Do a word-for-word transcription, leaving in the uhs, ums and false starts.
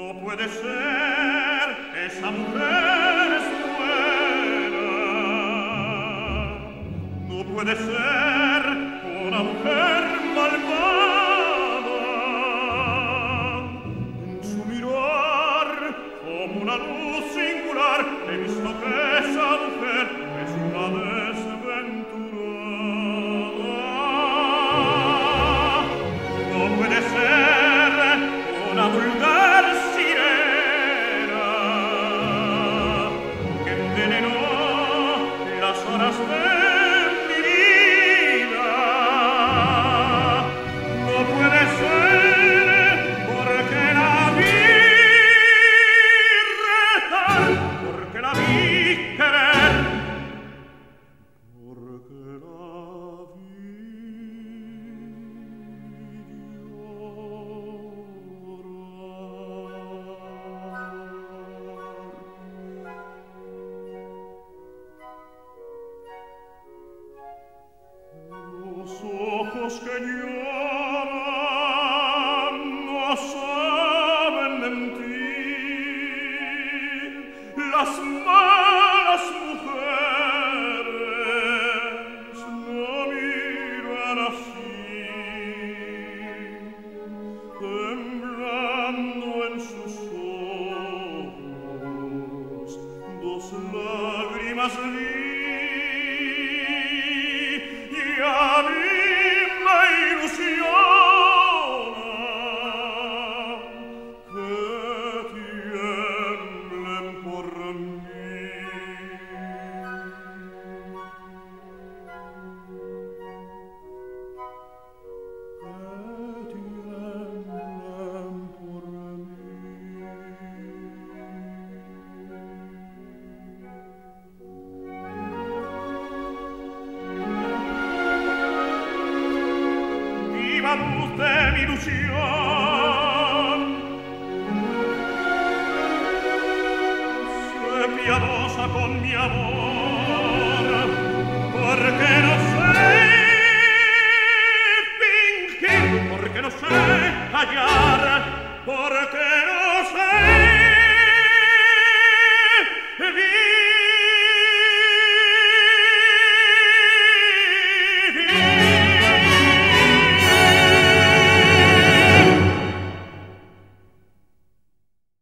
puede ser, esa mujer es buena. No puede ser una mujer malvada. En su mirar, como una luz singular, he visto que esa mujer es una desventurada. No puede ser una vulgar sirena que envenenó las horas de mi vida. No puede ser porque la vi rezar, porque la vi querer, porque la vi los ojos que lloran no saben mentir, las malas mujeres no miran así, temblando en sus ojos dos lágrimas li, y a mí me ilusiona que tiemblen por mí. Que tiemblen por mí. Viva luz de mi ilusión, sé piadosa con mi amor.